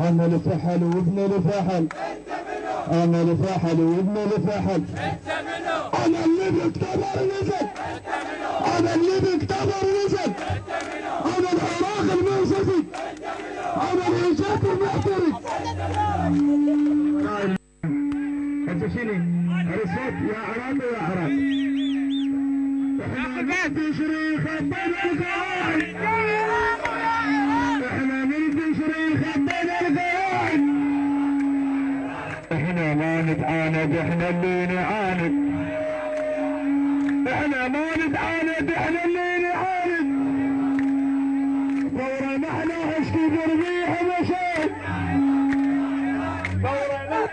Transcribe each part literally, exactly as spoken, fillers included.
انا لفحل وابن لفحل، انا لفحل وابن لفحل، انا اللي بيكتبر نزل، انا اللي بيكتبر نزل، انا العراق المنصفي، انا الهجات المحترق. انت شيلي الصوت يا عراق يا عراق. احنا نبي شريخ بين القواعد، احنا نبي شريخ بين القواعد، احنا ما نتعاند، احنا اللي نعاند، احنا ما نتعاند، احنا اللي نعاند. ثورة ما احنا اشكي بربيح مشاهد، ثورة ما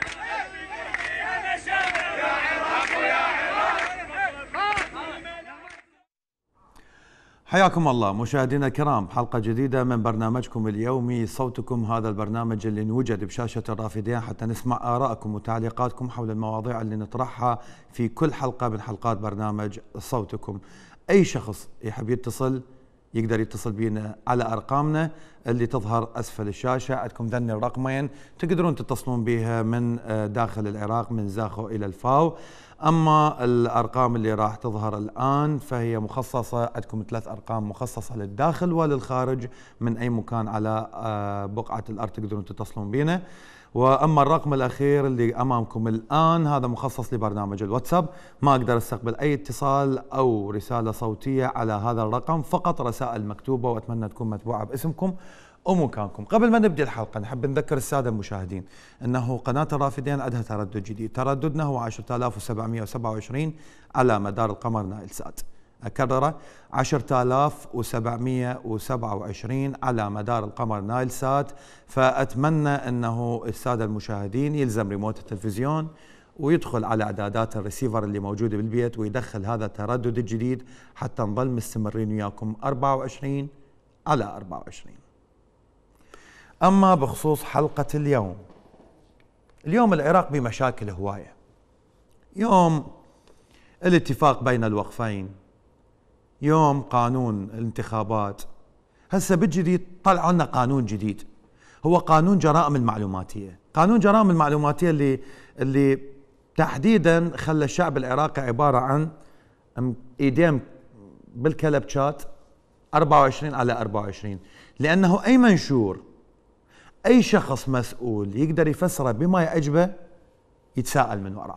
حياكم الله مشاهدينا الكرام، حلقة جديدة من برنامجكم اليومي صوتكم. هذا البرنامج اللي نوجد بشاشة الرافدين حتى نسمع آراءكم وتعليقاتكم حول المواضيع اللي نطرحها في كل حلقة من حلقات برنامج صوتكم. أي شخص يحب يتصل يقدر يتصل بينا على أرقامنا اللي تظهر أسفل الشاشة. عندكم ذن الرقمين تقدرون تتصلون بها من داخل العراق من زاخو إلى الفاو. أما الأرقام اللي راح تظهر الآن فهي مخصصة، عندكم ثلاث أرقام مخصصة للداخل وللخارج من أي مكان على بقعة الأرض تقدرون تتصلون بينا. وأما الرقم الأخير اللي أمامكم الآن هذا مخصص لبرنامج الواتساب، ما أقدر أستقبل أي اتصال أو رسالة صوتية على هذا الرقم، فقط رسائل مكتوبة وأتمنى تكون متبوعة باسمكم ومكانكم. قبل ما نبدأ الحلقة نحب نذكر السادة المشاهدين أنه قناة الرافدين عندها تردد جديد، ترددنا هو عشرة آلاف وسبعمئة وسبعة وعشرين على مدار القمر نايل سات. أكرره عشرة آلاف وسبعمئة وسبعة وعشرين على مدار القمر نايل سات. فأتمنى أنه السادة المشاهدين يلزم ريموت التلفزيون ويدخل على إعدادات الريسيفر اللي موجودة بالبيت ويدخل هذا التردد الجديد حتى نظل مستمرين وياكم أربعة وعشرين على أربعة وعشرين. أما بخصوص حلقة اليوم، اليوم العراق بمشاكل هواية. يوم الاتفاق بين الوقفين، يوم قانون الانتخابات، هسه بالجديد طلعوا لنا قانون جديد هو قانون جرائم المعلوماتية. قانون جرائم المعلوماتية اللي اللي تحديدا خلى الشعب العراقي عبارة عن ايدين بالكلبشات أربعة وعشرين على أربعة وعشرين، لأنه أي منشور أي شخص مسؤول يقدر يفسره بما يعجبه يتساءل من وراه.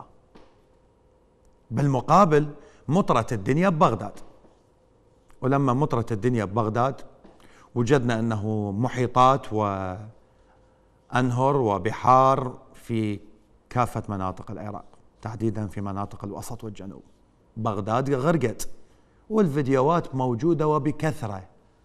بالمقابل مطرت الدنيا ببغداد، ولما مطرت الدنيا ببغداد وجدنا أنه محيطات وأنهر وبحار في كافة مناطق العراق، تحديدا في مناطق الوسط والجنوب. بغداد غرقت والفيديوهات موجودة وبكثرة،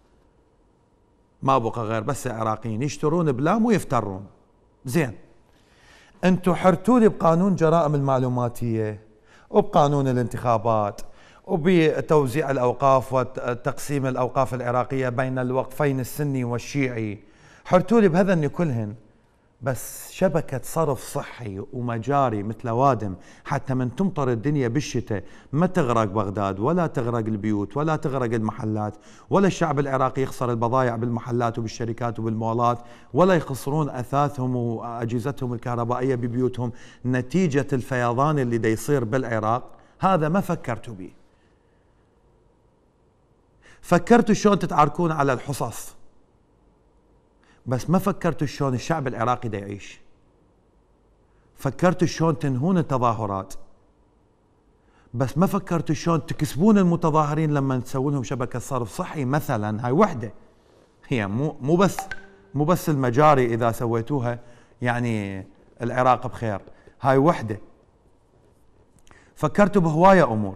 ما بقى غير بس العراقيين يشترون بلام ويفترون. زين، انتم حرتوني بقانون جرائم المعلوماتية وبقانون الانتخابات وبتوزيع الأوقاف وتقسيم الأوقاف العراقية بين الوقفين السني والشيعي، حرتوني بهذن كلهن، بس شبكة صرف صحي ومجاري مثل وادم حتى من تمطر الدنيا بالشتاء ما تغرق بغداد ولا تغرق البيوت ولا تغرق المحلات، ولا الشعب العراقي يخسر البضائع بالمحلات وبالشركات وبالمولات، ولا يخسرون أثاثهم وأجهزتهم الكهربائية ببيوتهم نتيجة الفيضان اللي دا يصير بالعراق. هذا ما فكرتوا به. فكرتوا شلون تتعاركون على الحصص، بس ما فكرتوا شلون الشعب العراقي دا يعيش. فكرتوا شلون تنهون التظاهرات، بس ما فكرتوا شلون تكسبون المتظاهرين لما تسوون لهم شبكة صرف صحي مثلا. هاي وحدة، هي مو مو بس مو بس المجاري إذا سويتوها يعني العراق بخير، هاي وحدة. فكرتوا بهواية أمور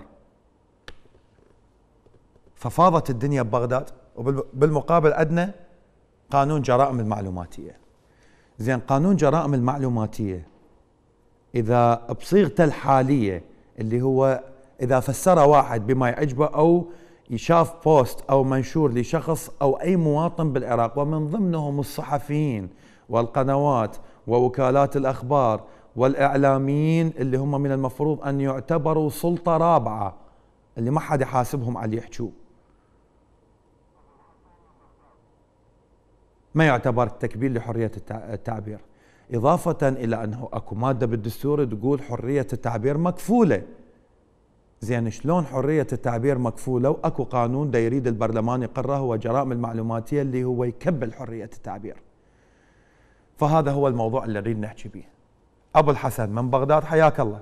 ففاضت الدنيا ببغداد. وبالمقابل عندنا قانون جرائم المعلوماتية. زين، قانون جرائم المعلوماتية إذا بصيغته الحالية اللي هو إذا فسره واحد بما يعجبه أو يشاف بوست أو منشور لشخص أو أي مواطن بالعراق، ومن ضمنهم الصحفيين والقنوات ووكالات الأخبار والإعلاميين اللي هم من المفروض أن يعتبروا سلطة رابعة اللي ما حد يحاسبهم على اللي يحجوه، ما يعتبر تكبير لحرية التعبير، إضافة إلى أنه أكو مادة بالدستور تقول حرية التعبير مكفولة. زين شلون حرية التعبير مكفولة وأكو قانون دا يريد البرلمان يقره هو جرائم المعلوماتية اللي هو يكبل حرية التعبير؟ فهذا هو الموضوع اللي نريد نحكي به. أبو الحسن من بغداد، حياك الله.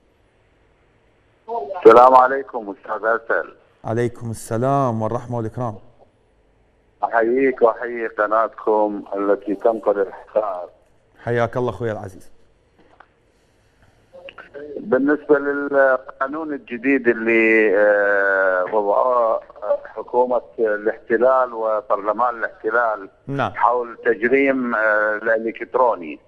السلام عليكم أستاذ أسل. عليكم السلام والرحمة والإكرام. أحييك وأحيي قناتكم التي تنقل الحقائق. حياك الله أخوي العزيز. بالنسبة للقانون الجديد اللي وضعوه حكومة الاحتلال وبرلمان الاحتلال نعم. حول تجريم الإلكتروني،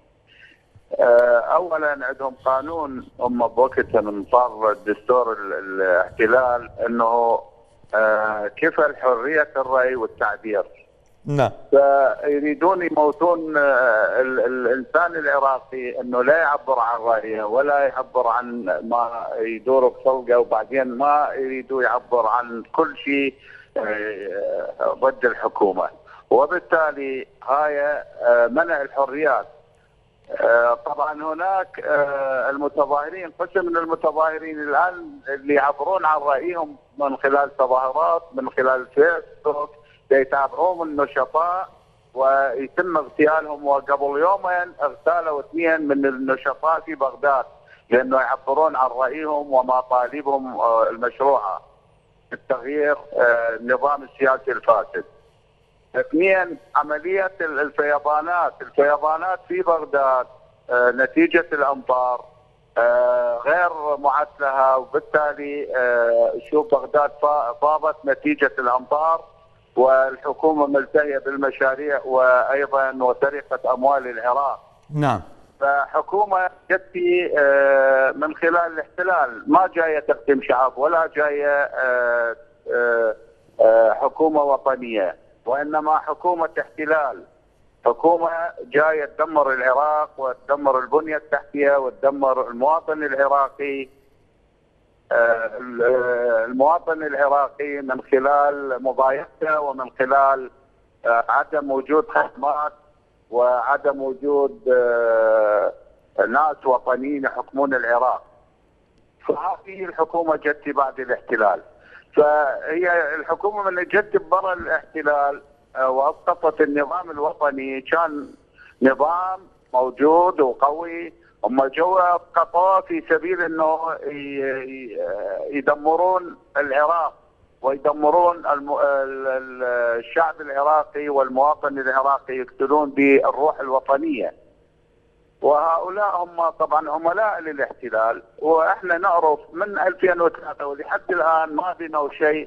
اولا عندهم قانون هم بوقتها من صار دستور الاحتلال انه كفل حريه الراي والتعبير. نعم. فيريدون يموتون الانسان العراقي انه لا يعبر عن رايه ولا يعبر عن ما يدور بخلقه، وبعدين ما يريدوا يعبر عن كل شيء ضد الحكومه، وبالتالي هاي منع الحريات. طبعا هناك المتظاهرين، قسم من المتظاهرين الان اللي يعبرون عن رايهم من خلال تظاهرات، من خلال فيسبوك، يتابعون النشطاء ويتم اغتيالهم. وقبل يومين اغتالوا اثنين من النشطاء في بغداد لانه يعبرون عن رايهم ومطالبهم المشروعه بتغيير النظام السياسي الفاسد. اثنين، عملية الفيضانات، الفيضانات في بغداد نتيجة الأمطار غير معد لها، وبالتالي شوف بغداد فاضت نتيجة الأمطار، والحكومة ملتهية بالمشاريع وأيضا وسرقة أموال العراق. نعم. فحكومة جت من خلال الاحتلال ما جاية تخدم شعب ولا جاية حكومة وطنية، وإنما حكومة احتلال، حكومة جاية تدمر العراق وتدمر البنية التحتية وتدمر المواطن العراقي. المواطن العراقي من خلال مضايقته ومن خلال عدم وجود خدمات وعدم وجود ناس وطنيين يحكمون العراق. فهذه الحكومة جت بعد الاحتلال. فهي الحكومة من جت برا الاحتلال واسقطت النظام الوطني، كان نظام موجود وقوي، هم جوا اسقطوه في سبيل انه يدمرون العراق ويدمرون الشعب العراقي والمواطن العراقي، يقتلون بالروح الوطنية. وهؤلاء هم طبعا عملاء للاحتلال، واحنا نعرف من ألفين وثلاثة ولحد الان ما بنوا شيء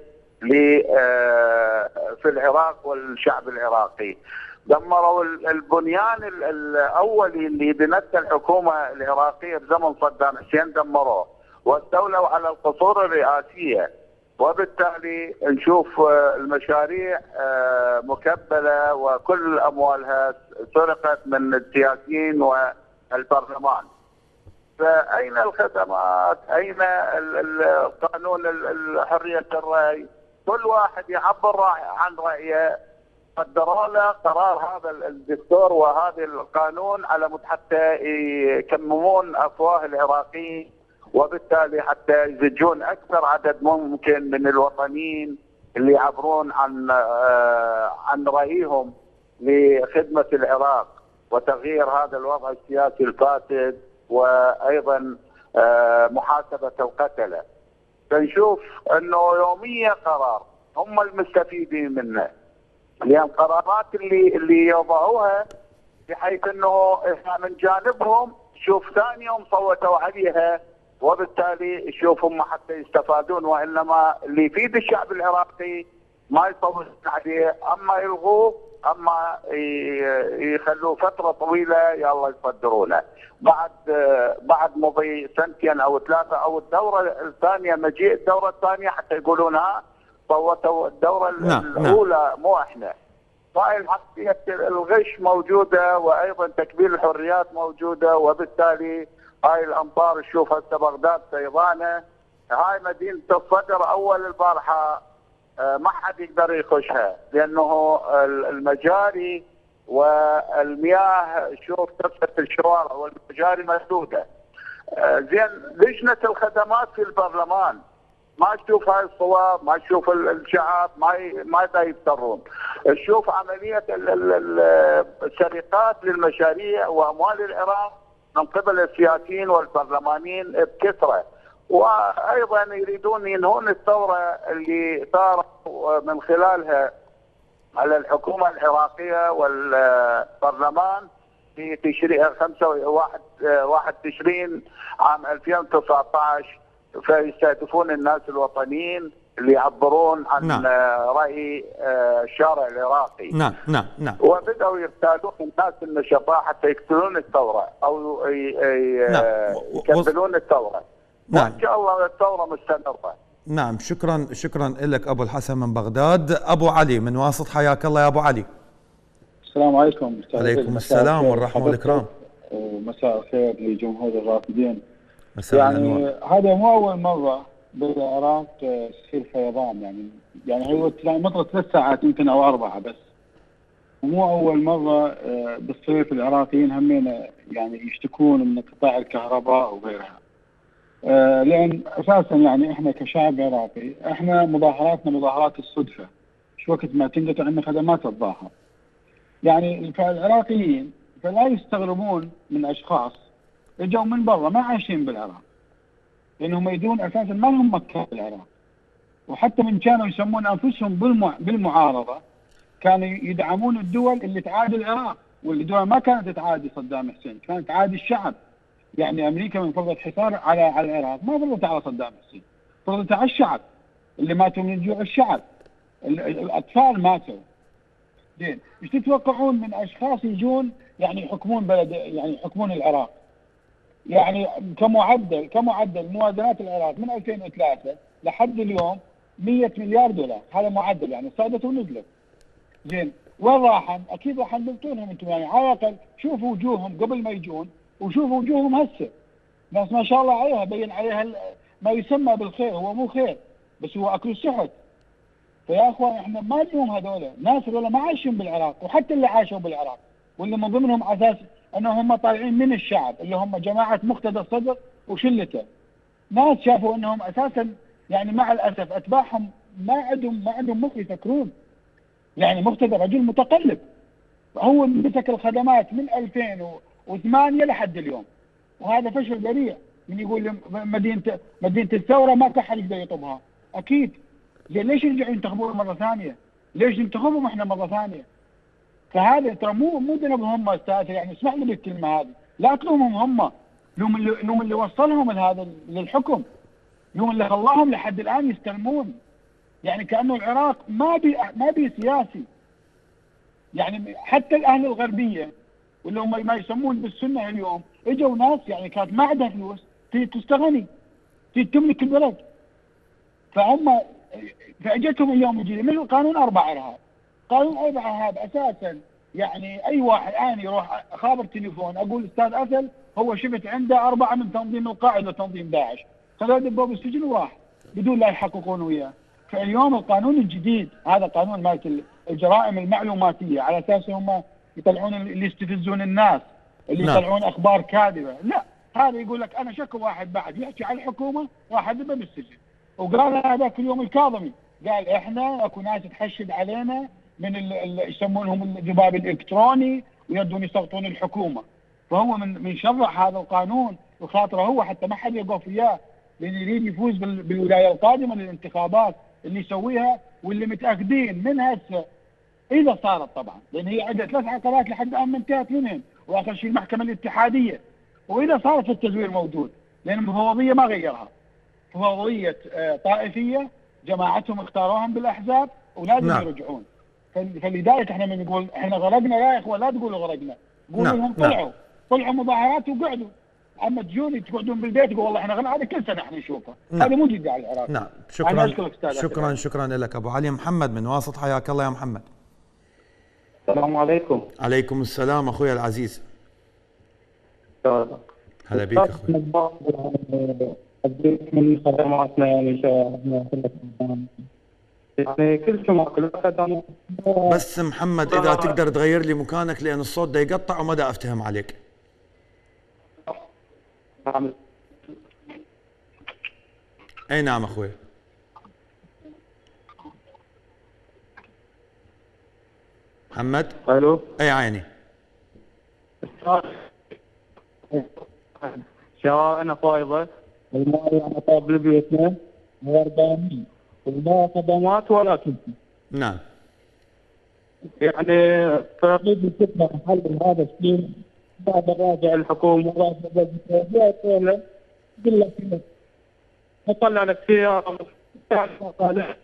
في العراق والشعب العراقي. دمروا البنيان الاولي اللي بنته الحكومه العراقيه بزمن صدام حسين، دمروه واستولوا على القصور الرئاسيه، وبالتالي نشوف المشاريع مكبله وكل اموالها سرقت من السياسيين والبرلمان. فاين الخدمات؟ اين القانون حريه الراي؟ كل واحد يعبر عن رايه. قدروا له قرار هذا الدستور وهذا القانون على مود حتى يكممون افواه العراقيين، وبالتالي حتى يزجون اكثر عدد ممكن من الوطنيين اللي يعبرون عن عن رايهم لخدمه العراق وتغيير هذا الوضع السياسي الفاسد، وايضا محاسبه القتله. فنشوف انه يوميا قرار هم المستفيدين منه، لان القرارات اللي اللي يوضعوها بحيث انه احنا من جانبهم شوف ثاني يوم صوتوا عليها، وبالتالي شوف هم حتى يستفادون، وانما اللي يفيد الشعب العراقي ما يصوتون عليه، اما يلغوه اما يخلوه فتره طويله يلا يصدرونه. بعد بعد مضي سنتين او ثلاثه او الدوره الثانيه، مجيء الدوره الثانيه حتى يقولون ها صوتوا الدوره نعم. الاولى نعم. مو احنا. فهي الحقيقه الغش موجوده، وايضا تكبير الحريات موجوده، وبالتالي هاي الامطار تشوف هسه بغداد فيضانه. هاي مدينه الصدر اول البارحه ما حد يقدر يخشها، لانه المجاري والمياه شوف كثرة الشوارع والمجاري مسدودة. آه زين لجنة الخدمات في البرلمان ما تشوف هاي الصور، ما تشوف الشعب، ما ما يفترون. تشوف عملية السرقات للمشاريع وأموال العراق من قبل السياسيين والبرلمانيين بكثرة. وأيضا يريدون ينهون الثورة اللي صارت من خلالها على الحكومة العراقية والبرلمان في تشرين خمسة واحد تشرين عام ألفين وتسعة عشر، فيستهدفون الناس الوطنيين اللي يعبرون عن نعم. رأي الشارع العراقي. نعم نعم نعم. وبدأوا يغتالون الناس النشطاء حتى يقتلون الثورة أو نعم. يكملون الثورة. نعم. وإن شاء الله الثورة مستمرة. نعم شكرا شكرا لك أبو الحسن من بغداد. أبو علي من واسط، حياك الله يا أبو علي. السلام عليكم. عليكم السلام والرحمة والإكرام. ومساء الخير لجمهور الرافدين. مساء يعني الأنوار. هذا مو أول مرة بالعراق تصير فيضان، يعني يعني هو مطر ثلاث ساعات يمكن أو أربعة بس. مو أول مرة بالصيف العراقيين همين يعني يشتكون من قطاع الكهرباء وغيرها. لأن أساسا يعني إحنا كشعب عراقي إحنا مظاهراتنا مظاهرات الصدفة، شو وقت ما تنقطع عنا خدمات الظاهر. يعني العراقيين فلا يستغربون من أشخاص اجوا من برا ما عايشين بالعراق، لانهم يدون اساسا ما لهم مكان بالعراق. وحتى من كانوا يسمون انفسهم بالمع... بالمعارضه كانوا يدعمون الدول اللي تعادي العراق، والدول ما كانت تعادي صدام حسين، كانت تعادي الشعب. يعني امريكا من فرضت حصار على على العراق ما فرضت على صدام حسين، فرضت على الشعب اللي ماتوا من جوع الشعب، الاطفال ماتوا. زين ايش تتوقعون من اشخاص يجون يعني يحكمون بلد، يعني يحكمون العراق؟ يعني كمعدل كمعدل موازنات العراق من ألفين وثلاثة لحد اليوم مئة مليار دولار، هذا معدل يعني صعدت ونزلت. زين وين راحن؟ اكيد راح نبطونهم انتم، يعني على الاقل شوفوا وجوههم قبل ما يجون وشوفوا وجوههم هسه. ناس ما شاء الله عليها بين عليها ما يسمى بالخير، هو مو خير بس هو اكل السحت. فيا اخوان احنا ما نلوم هذول، ناس هذول ما عايشين بالعراق، وحتى اللي عاشوا بالعراق واللي من ضمنهم اساس انهم هم طالعين من الشعب اللي هم جماعه مقتدى الصدر وشلته. ناس شافوا انهم اساسا يعني مع الاسف اتباعهم ما عندهم ما عندهم مخ يفكرون. يعني مقتدى رجل متقلب، هو مسك الخدمات من ألفين وثمانية لحد اليوم، وهذا فشل ذريع. من يقول مدينه مدينه الثوره ما كان حد يقدر يطبها، اكيد. زين ليش يرجعوا ينتخبون مره ثانيه؟ ليش ننتخبهم احنا مره ثانيه؟ فهذا ترى مو مو ذنبهم هم استاذ، يعني اسمح لي بالكلمه هذه، لا تلومهم هم، لوم اللي لوم اللي وصلهم لهذا للحكم، لوم اللي خلاهم لحد الان يستلمون. يعني كانه العراق ما بي ما بي سياسي. يعني حتى الاهل الغربيه واللي هم ما يسمون بالسنه اليوم اجوا ناس يعني كانت ما عندها فلوس تستغني تملك البلد، فهم فاجتهم اليوم يجي من القانون اربع ارهاب. قانون اربع ارهاب اساسا يعني اي واحد الان يروح خابر تليفون اقول استاذ اسل هو شفت عنده اربعه من تنظيم القاعده وتنظيم داعش، خذوه دبوه بالسجن وراح بدون لا يحققون وياه. فاليوم القانون الجديد هذا قانون مالت الجرائم المعلوماتيه، على اساس هم يطلعون اللي يستفزون الناس، اللي نعم. يطلعون اخبار كاذبه. لا، هذا يقول لك انا شكو واحد بعد يحكي على الحكومه راح ادبه بالسجن. وقال هذاك اليوم الكاظمي قال احنا اكو ناس تحشد علينا من اللي يسمونهم الذباب الالكتروني ويبدون يسقطون الحكومه. فهو من من شرع هذا القانون وخاطره هو حتى ما حد يقف وياه، لان يريد يفوز بالولايه القادمه للانتخابات اللي يسويها، واللي متاكدين من هسه اذا صارت طبعا، لان هي عندها ثلاث عقبات لحد الان ما انتهت منهم، واخر شيء المحكمه الاتحاديه. واذا صارت التزوير موجود، لان المفوضيه ما غيرها، مفوضيه طائفيه جماعتهم اختاروهم بالاحزاب ولازم نعم. يرجعون. فلذلك احنا من نقول احنا غرقنا، لا يا اخوان لا تقولوا غرقنا، قولوا نعم. لهم طلعوا نعم. طلعوا مظاهرات وقعدوا. اما تجون تقعدون بالبيت تقول والله احنا غرقنا، هذا كل سنه احنا نشوفه. نعم. هذا مو جدي على العراق. نعم شكرا شكرا شكرا لك ابو علي. محمد من واسط، حياك الله يا محمد. السلام عليكم. عليكم السلام اخوي العزيز. هلا بيك اخوي. أديك من خدماتنا يعني يعني كل شيء ماكل خدمات. بس محمد اذا تقدر تغير لي مكانك لان الصوت دا يقطع وما دا افتهم عليك. اي نعم اخوي. محمد. الو. اي عيني. شوارعنا فايضه، الماء يعني طاب لبيتنا غربانين، ولا خدمات ولا كل شيء. نعم. يعني ترغيب الفتنه حل هذا الشيء بعد راجع الحكومه راجع الجهات كلها يقول لك نطلع لك سياره طالع.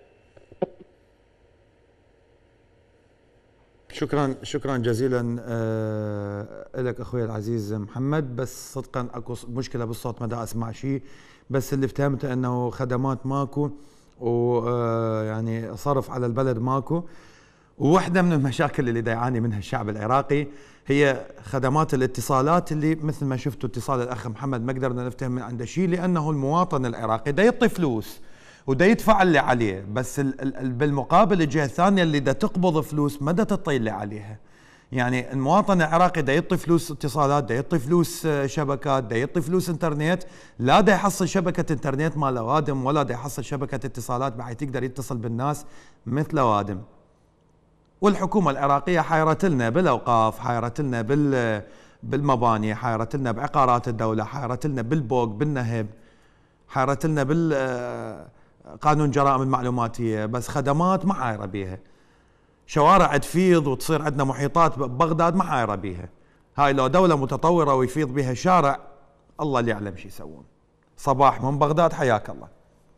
شكرا شكرا جزيلا آه لك اخوي العزيز محمد. بس صدقا اكو مشكله بالصوت ما دا اسمع شيء، بس اللي فهمته انه خدمات ماكو ويعني صرف على البلد ماكو. وواحده من المشاكل اللي دا يعاني منها الشعب العراقي هي خدمات الاتصالات، اللي مثل ما شفتوا اتصال الاخ محمد ما قدرنا نفتهم من عنده شيء، لانه المواطن العراقي دا يعطي فلوس ودا يدفع اللي عليه، بس ال ال بالمقابل الجهه الثانيه اللي دا تقبض فلوس ما دا تعطي اللي عليها. يعني المواطن العراقي دا يعطي فلوس اتصالات، دا يعطي فلوس شبكات، دا يعطي فلوس انترنت، لا دا يحصل شبكه انترنت مال اوادم ولا دا يحصل شبكه اتصالات بحيث يقدر يتصل بالناس مثل اوادم. والحكومه العراقيه حيرت لنا بالاوقاف، حيرت لنا بال بالمباني، حيرت لنا بعقارات الدوله، حيرت لنا بالبوق بالنهب، حيرت لنا بال قانون جرائم المعلوماتيه، بس خدمات ما حايره بيها. شوارع تفيض وتصير عندنا محيطات ببغداد ما حايره بيها. هاي لو دوله متطوره ويفيض بها شارع الله اللي يعلم شو يسوون. صباح من بغداد، حياك الله.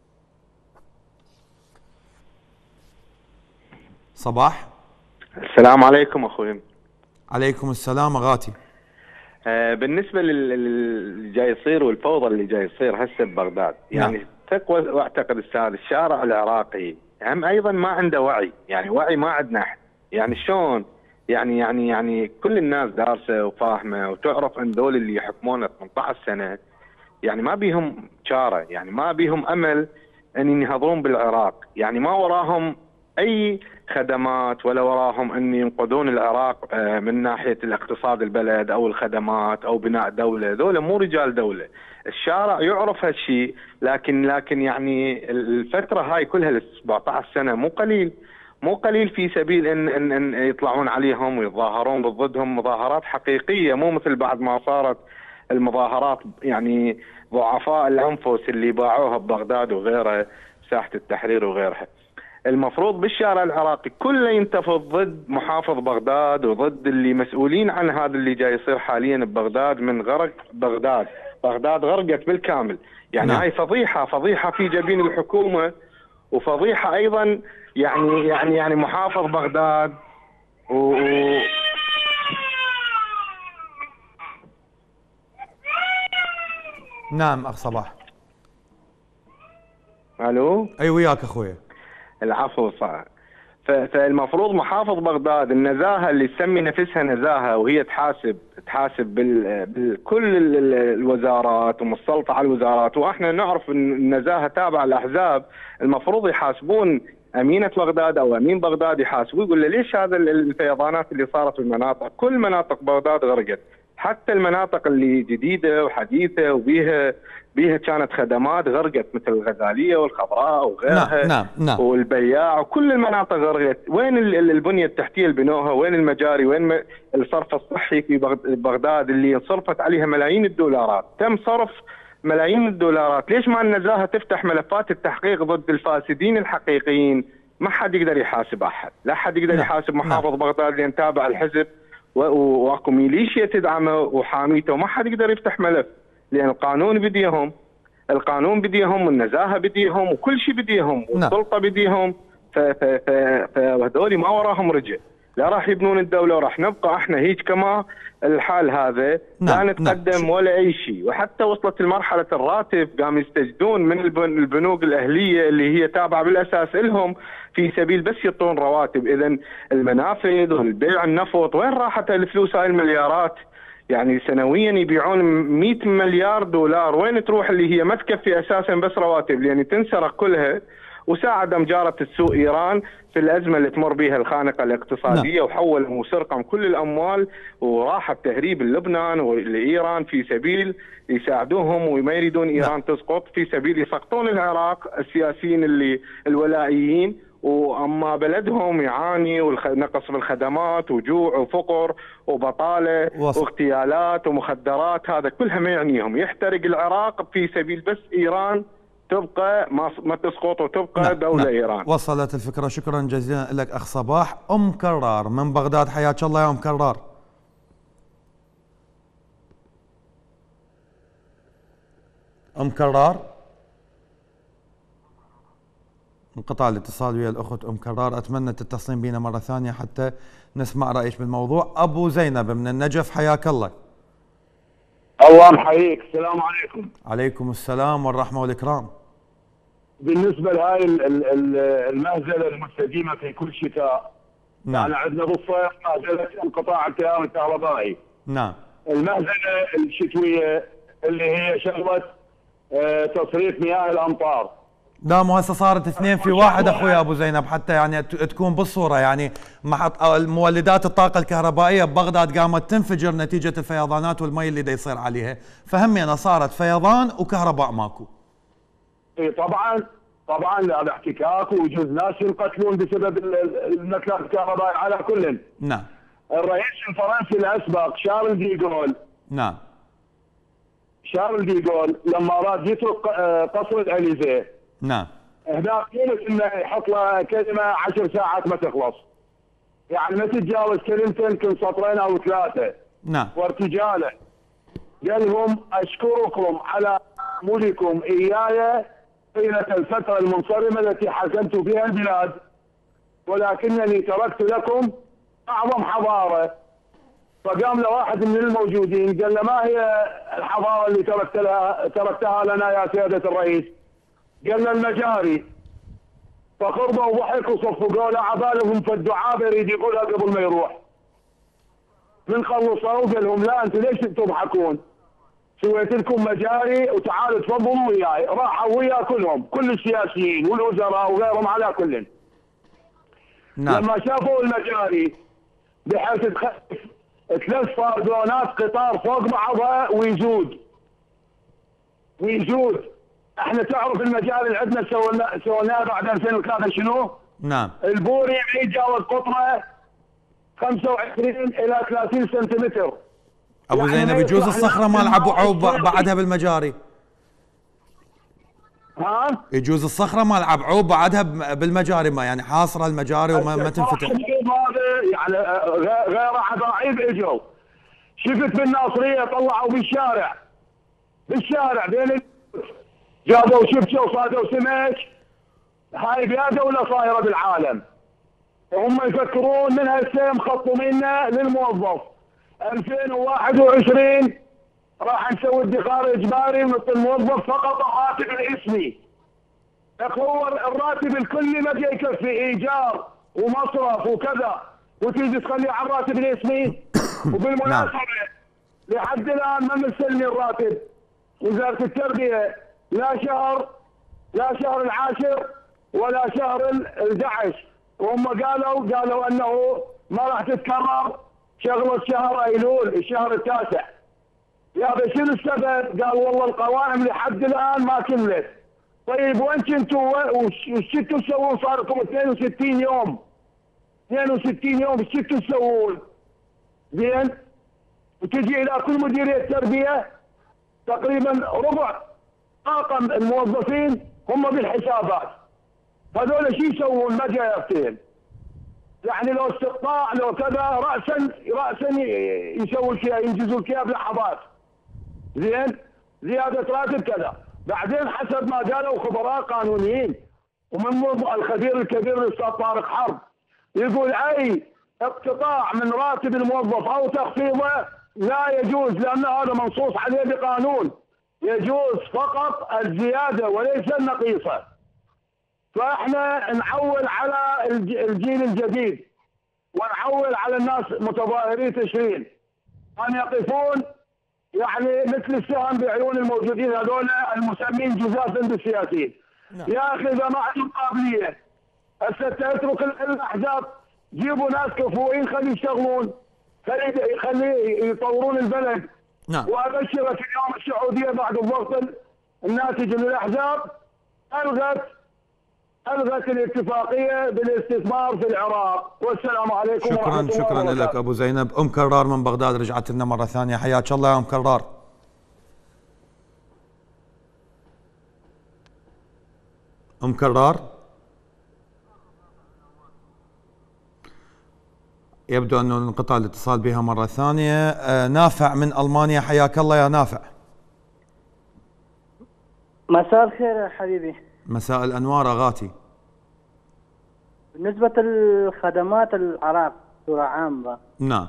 صباح. السلام عليكم اخوي. عليكم السلام اغاتي. آه بالنسبه للي جاي يصير والفوضى اللي جاي يصير هسه ببغداد، يعني نعم. تقوى واعتقد استاذ الشارع العراقي هم ايضا ما عنده وعي، يعني وعي ما عندنا احنا. يعني شلون؟ يعني يعني يعني كل الناس دارسه وفاهمه وتعرف ان دول اللي يحكمونا ثمانية عشر سنه يعني ما بيهم شاره، يعني ما بيهم امل ان ينهضون بالعراق، يعني ما وراهم اي خدمات ولا وراهم ان ينقذون العراق من ناحيه الاقتصاد البلد او الخدمات او بناء دوله، ذولا مو رجال دوله. الشارع يعرف هالشيء، لكن لكن يعني الفتره هاي كلها ال سبعة عشر سنه مو قليل، مو قليل في سبيل ان ان ان يطلعون عليهم ويتظاهرون ضدهم مظاهرات حقيقيه، مو مثل بعد ما صارت المظاهرات يعني ضعفاء الانفس اللي باعوها ببغداد وغيرها، ساحه التحرير وغيرها. المفروض بالشارع العراقي كله ينتفض ضد محافظ بغداد وضد اللي مسؤولين عن هذا اللي جاي يصير حاليا ببغداد من غرق بغداد. بغداد غرقت بالكامل، يعني نعم. هاي فضيحه فضيحه في جبين الحكومه، وفضيحه ايضا يعني يعني يعني محافظ بغداد و نعم اخ صباح. الو. اي وياك اخوي. العفو صح. فالمفروض محافظ بغداد النزاهه اللي تسمي نفسها نزاهه وهي تحاسب تحاسب بال... بكل الوزارات ومسلطه على الوزارات، واحنا نعرف ان النزاهه تابعه الاحزاب، المفروض يحاسبون امينه بغداد او امين بغداد، يحاسبوه يقول له ليش هذا الفيضانات اللي صارت في المناطق، كل مناطق بغداد غرقت، حتى المناطق اللي جديده وحديثه وبيها بيها كانت خدمات غرقت مثل الغزاليه والخضراء وغيرها. نعم نعم نعم. والبياع وكل المناطق غرقت. وين البنيه التحتيه اللي بنوها؟ وين المجاري؟ وين الصرف الصحي في بغداد اللي صرفت عليها ملايين الدولارات؟ تم صرف ملايين الدولارات. ليش ما النزاهه تفتح ملفات التحقيق ضد الفاسدين الحقيقيين؟ ما حد يقدر يحاسب احد، لا حد يقدر نعم. يحاسب محافظ نعم. بغداد لان تابع الحزب واكو ميليشيا تدعمه وحاميته، وما حد يقدر يفتح ملف لان القانون بديهم، القانون بديهم والنزاهه بديهم وكل شيء بديهم والسلطه بديهم. فهذول ما وراهم رجع، لا راح يبنون الدوله وراح نبقى احنا هيك كما الحال هذا. لا نتقدم نعم. ولا اي شيء. وحتى وصلت لمرحله الراتب قام يستجدون من البنوك الاهليه اللي هي تابعه بالاساس لهم في سبيل بس يعطون رواتب. اذا المنافذ والبيع النفط وين راحت الفلوس هاي المليارات؟ يعني سنويا يبيعون مئة مليار دولار، وين تروح اللي هي ما تكفي اساسا بس رواتب لان يعني تنسرق كلها وساعد جارة السوء إيران في الأزمة اللي تمر بها الخانقة الاقتصادية. نعم. وحول وسرقم كل الأموال وراح بتهريب لبنان ولإيران في سبيل يساعدوهم وما يريدون إيران نعم. تسقط، في سبيل يسقطون العراق السياسيين اللي الولائيين، وأما بلدهم يعاني ونقص بالخدمات وجوع وفقر وبطالة وصف. واغتيالات ومخدرات، هذا كلها ما يعنيهم. يحترق العراق في سبيل بس إيران تبقى ما, ما تسقط وتبقى نعم. دولة نعم. إيران. وصلت الفكرة. شكرا جزيلا لك أخ صباح. أم كرار من بغداد، حياك الله يا أم كرار. أم كرار انقطع الاتصال ويا الأخت أم كرار، أتمنى تتصلين بينا مرة ثانية حتى نسمع رأيك بالموضوع. أبو زينب من النجف، حياك الله. الله يحييك، السلام عليكم. عليكم السلام والرحمة والإكرام. بالنسبة لهاي المهزلة المستديمة في كل شتاء، نعم. يعني عندنا بالصيف مهزلة انقطاع التيار الكهربائي. نعم. المهزلة الشتوية اللي هي شغلة تصريف مياه الأمطار. لا مو هسه صارت اثنين في واحد اخوي ابو زينب، حتى يعني تكون بالصوره، يعني محط المولدات الطاقه الكهربائيه ببغداد قامت تنفجر نتيجه الفيضانات والمي اللي دا يصير عليها، فهمي انا صارت فيضان وكهرباء ماكو. اي طبعا طبعا هذا احتكاك ويجوز ناس ينقتلون بسبب المكنات الكهربائيه على كل. نعم. الرئيس الفرنسي الاسبق شارل ديغول نعم شارل ديغول لما اراد يترك قصر الاليزيه نعم هناك يونس انه يحط له كلمه عشر ساعات ما تخلص، يعني ما تتجاوز كلمتين يمكن سطرين او ثلاثه. نعم. وارتجاله قال لهم اشكركم على ملككم اياي طيله الفتره المنصرمه التي حكمت بها البلاد، ولكنني تركت لكم اعظم حضاره. فقام له واحد من الموجودين قال له ما هي الحضاره اللي تركت لها تركتها لنا يا سياده الرئيس؟ قال له المجاري. فخربوا وضحكوا وصفقوا له عبالهم فالدعابه يريد يقولها قبل ما يروح. من خلصوا قال لهم لا انتم ليش تضحكون؟ سويت لكم مجاري وتعالوا تفضلوا وياي، راحوا ويا كلهم كل السياسيين والوزراء وغيرهم على كل. نعم. لما شافوا المجاري بحيث تخفف ثلاث فاردونات قطار فوق بعضها ويزود ويزود. احنا تعرف المجال اللي عندنا سويناه سويناه بعد ألفين وثلاثة شنو؟ نعم. البوري يتجاوز قطره خمسة وعشرين الى ثلاثين سنتيمتر. ابو يعني زينب يجوز الصخره مال ابو عوب بعدها بالمجاري؟ ها؟ يجوز الصخره مال ابو عوب بعدها بالمجاري، ما يعني حاصره المجاري وما ما تنفتح. هذا يعني غير عجائب اجوا. شفت بالناصريه طلعوا بالشارع بالشارع بين جابوا شبشه وصادوا سمك. هاي بيا دوله صايره بالعالم، وهم يفكرون من هالسنه مخططيننا للموظف. ألفين وواحد وعشرين راح نسوي ادخار اجباري ونعطي الموظف فقط الراتب الاسمي. تصور الراتب الكلي ما يكفي ايجار ومصرف وكذا، وتيجي تخليه على الراتب الاسمي. وبالمناسبه لحد الان ما مستلمين الراتب. وزاره التربيه لا شهر لا شهر العاشر ولا شهر الأحد، وهم قالوا قالوا انه ما راح تتكرر شغله شهر ايلول الشهر التاسع. يا شنو السبب؟ قال والله القوائم لحد الان ما كملت. طيب وين كنتوا وش كنتوا تسوون؟ صار لكم اثنين وستين يوم اثنين وستين يوم ايش كنتوا تسوون؟ زين؟ وتجي الى كل مديريه تربيه تقريبا ربع طاقم الموظفين هم بالحسابات. هذول شو يسوون؟ ما جايبتين. يعني لو استقطاع لو كذا راسا راسا يسووا الكياب ينجزوا الكياب لحظات. زين؟ زياده راتب كذا. بعدين حسب ما قالوا خبراء قانونيين ومن الخبير الكبير الاستاذ طارق حرب يقول اي اقتطاع من راتب الموظف او تخفيضه لا يجوز، لان هذا منصوص عليه بقانون. يجوز فقط الزياده وليس النقيصه. فاحنا نعول على الجيل الجديد ونعول على الناس متظاهرين تشرين ان يقفون يعني مثل السهم بعيون الموجودين هذول المسمين جزافا بالسياسيين. نعم. يا اخي اذا ما عندهم قابليه هسه تترك الاحزاب، جيبوا ناس كفؤين خلي يشتغلون، خلي خلي يطورون البلد. نعم. وابشرك اليوم السعوديه بعد الضغط الناتج للاحزاب الغت الغت الاتفاقيه بالاستثمار في العراق. والسلام عليكم شكرا ورحمه الله شكرا وبركاته. لك ابو زينب. ام كرار من بغداد رجعت لنا مره ثانيه، حياك الله يا ام كرار. ام كرار يبدو انه انقطع الاتصال بها مره ثانيه. آه نافع من المانيا، حياك الله يا نافع. مساء الخير يا حبيبي. مساء الانوار اغاتي. بالنسبة لخدمات العراق بصورة عامة، نعم.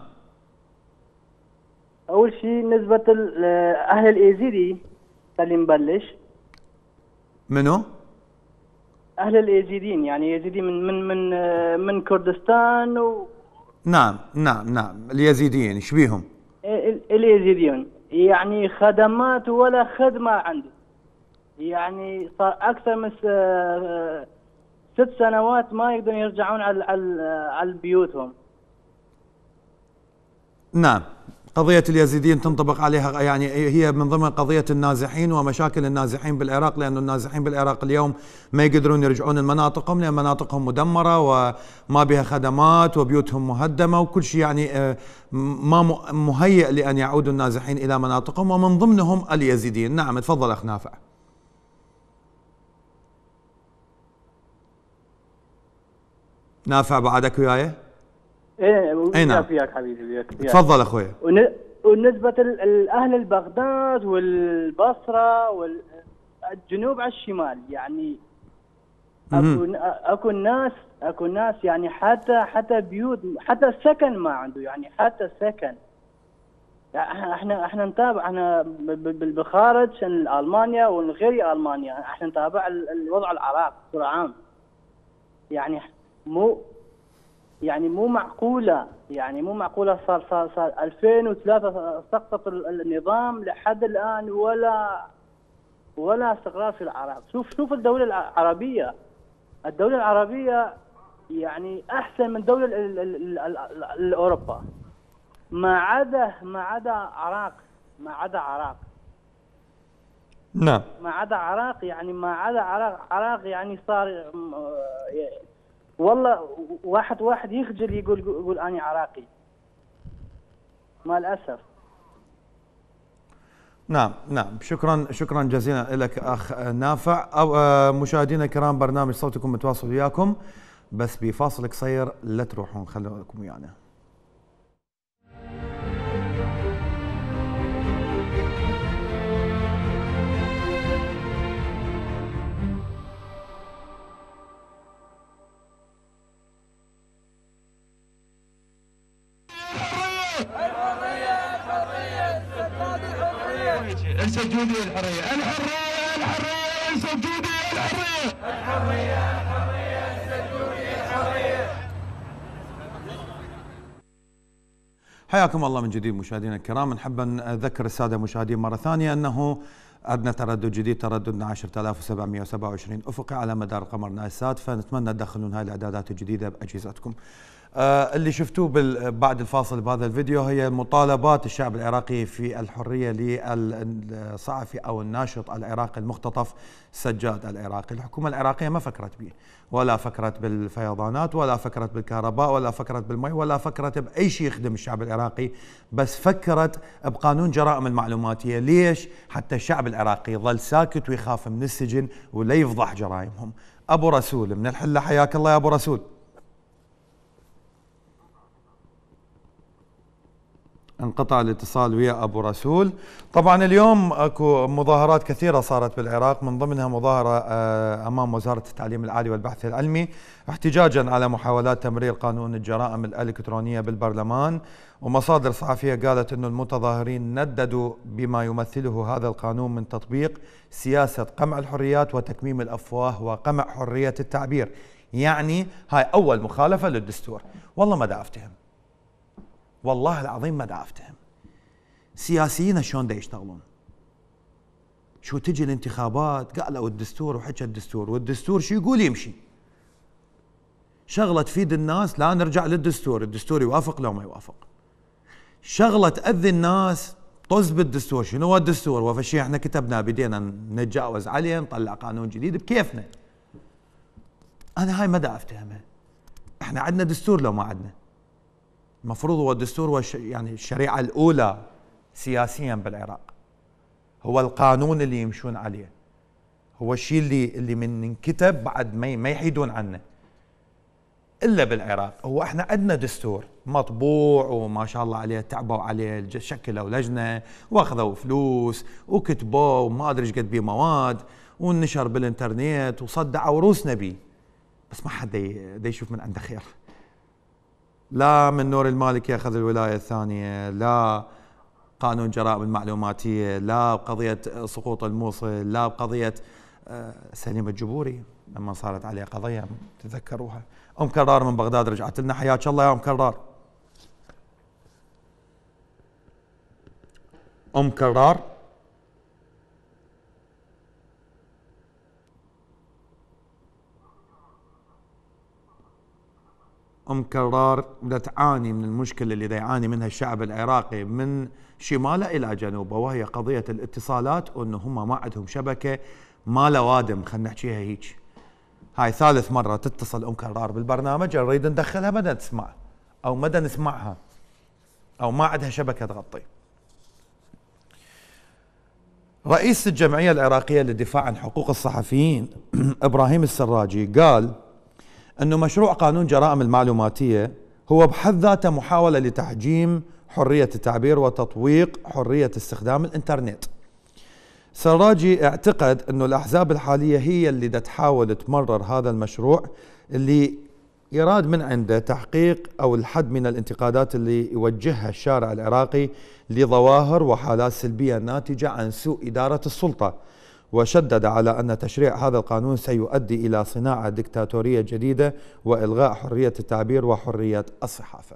أول شيء نسبة أهل الإيزيدي خلينا نبلش. منو؟ أهل الإيزيديين، يعني يزيدي من من من من كردستان و نعم نعم نعم اليزيديين ايش بيهم؟ اليزيديون، يعني خدمات ولا خدمة عنده، يعني صار أكثر من ست سنوات ما يقدرون يرجعون على على بيوتهم. نعم. قضية اليزيديين تنطبق عليها، يعني هي من ضمن قضية النازحين ومشاكل النازحين بالعراق، لأن النازحين بالعراق اليوم ما يقدرون يرجعون لمناطقهم لأن مناطقهم مدمرة وما بها خدمات وبيوتهم مهدمة وكل شيء، يعني ما مهيئ لأن يعودوا النازحين إلى مناطقهم ومن ضمنهم اليزيديين. نعم تفضل أخ نافع. نافع بعدك وياي؟ ايه اي نعم. وياك حبيبي وياك. تفضل اخوي. ونسبة الاهل البغداد والبصرة والجنوب على الشمال، يعني اكو اكو ناس اكو ناس يعني حتى حتى بيوت حتى السكن ما عنده، يعني حتى السكن. يعني احنا احنا نتابع، احنا بالخارج المانيا وغير المانيا احنا نتابع الوضع العراق بصورة عام. يعني مو يعني مو معقولة، يعني مو معقولة صار صار صار ألفين وثلاثة سقط النظام لحد الآن ولا ولا استقرار في العراق. شوف شوف الدولة العربية، الدولة العربية يعني أحسن من دولة أوروبا، ما عدا ما عدا عراق، ما عدا عراق. نعم. ما عدا عراق، يعني ما عدا عراق عراق يعني صار والله واحد واحد يخجل يقول يقول أنا عراقي، مع الأسف. نعم نعم. شكرا شكرا جزيلا لك أخ نافع. أو مشاهدينا الكرام، برنامج صوتكم متواصل وياكم، بس بفاصل قصير لا تروحون، خلوكم ويانا. السجودية الحرية الحرية الحرية السجودية الحرية الحرية الحرية السجودية الحرية. حياكم الله من جديد مشاهدينا الكرام. نحب نذكر السادة المشاهدين مرة ثانية أنه عندنا تردد جديد، ترددنا عشرة آلاف وسبعمئة وسبعة وعشرين أفقي على مدار قمر نايسات، فنتمنى تدخلون هاي الإعدادات الجديدة بأجهزتكم. آه اللي شفتوه بعد الفاصل بهذا الفيديو هي مطالبات الشعب العراقي في الحرية للصحفي أو الناشط العراقي المختطف سجاد العراقي. الحكومة العراقية ما فكرت به، ولا فكرت بالفيضانات، ولا فكرت بالكهرباء، ولا فكرت بالمي، ولا فكرت بأي شيء يخدم الشعب العراقي، بس فكرت بقانون جرائم المعلوماتية. ليش؟ حتى الشعب العراقي يظل ساكت ويخاف من السجن ولا يفضح جرائمهم. أبو رسول من الحلة، حياك الله يا أبو رسول. انقطع الاتصال ويا ابو رسول. طبعا اليوم اكو مظاهرات كثيره صارت بالعراق، من ضمنها مظاهره امام وزاره التعليم العالي والبحث العلمي احتجاجا على محاولات تمرير قانون الجرائم الالكترونيه بالبرلمان، ومصادر صحفيه قالت انه المتظاهرين نددوا بما يمثله هذا القانون من تطبيق سياسه قمع الحريات وتكميم الافواه وقمع حريه التعبير. يعني هاي اول مخالفه للدستور. والله ما دا افتهم، والله العظيم ما دا افتهم سياسيين شلون دا يشتغلون. شو تجي الانتخابات قالوا الدستور وحكى الدستور، والدستور شو يقول يمشي. شغله تفيد الناس لا نرجع للدستور، الدستور يوافق لو ما يوافق. شغله تاذي الناس طز بالدستور، شنو هو الدستور؟ هو شيء احنا كتبناه بدينا نتجاوز عليه نطلع قانون جديد بكيفنا. انا هاي مدى افتهمها. احنا عندنا دستور لو ما عندنا. المفروض هو الدستور هو يعني الشريعه الاولى سياسيا بالعراق. هو القانون اللي يمشون عليه. هو الشيء اللي اللي من انكتب بعد ما ما يحيدون عنه. الا بالعراق، هو احنا عندنا دستور مطبوع وما شاء الله عليه، تعبوا عليه، شكلوا لجنه واخذوا فلوس وكتبوا وما ادري ايش قد بيه مواد ونشر بالانترنت وصدعوا روسنا بيه، بس ما حد دا يشوف من عنده خير. لا من نور المالكي اخذ الولايه الثانيه، لا قانون جرائم المعلوماتيه، لا بقضيه سقوط الموصل، لا بقضيه سليم الجبوري لما صارت عليه قضيه تذكروها. ام كرار من بغداد رجعت لنا، حياك الله يا ام كرار. ام كرار ام كرار بدها تعاني من المشكله اللي دا يعاني منها الشعب العراقي من شماله الى جنوبه، وهي قضيه الاتصالات، وانه هم ما عندهم شبكه ما لوادم، خلينا نحكيها هيك. هاي ثالث مرة تتصل أم كرار بالبرنامج، نريد ندخلها مدى تسمع أو مدى نسمعها أو ما عندها شبكة تغطي. رئيس الجمعية العراقية للدفاع عن حقوق الصحفيين إبراهيم السراجي قال أنه مشروع قانون جرائم المعلوماتية هو بحد ذاته محاولة لتحجيم حرية التعبير وتطويق حرية استخدام الإنترنت. سراجي اعتقد أنه الأحزاب الحالية هي اللي دا تحاول تمرر هذا المشروع اللي يراد من عنده تحقيق أو الحد من الانتقادات اللي يوجهها الشارع العراقي لظواهر وحالات سلبية ناتجة عن سوء إدارة السلطة، وشدد على أن تشريع هذا القانون سيؤدي إلى صناعة ديكتاتورية جديدة وإلغاء حرية التعبير وحرية الصحافة.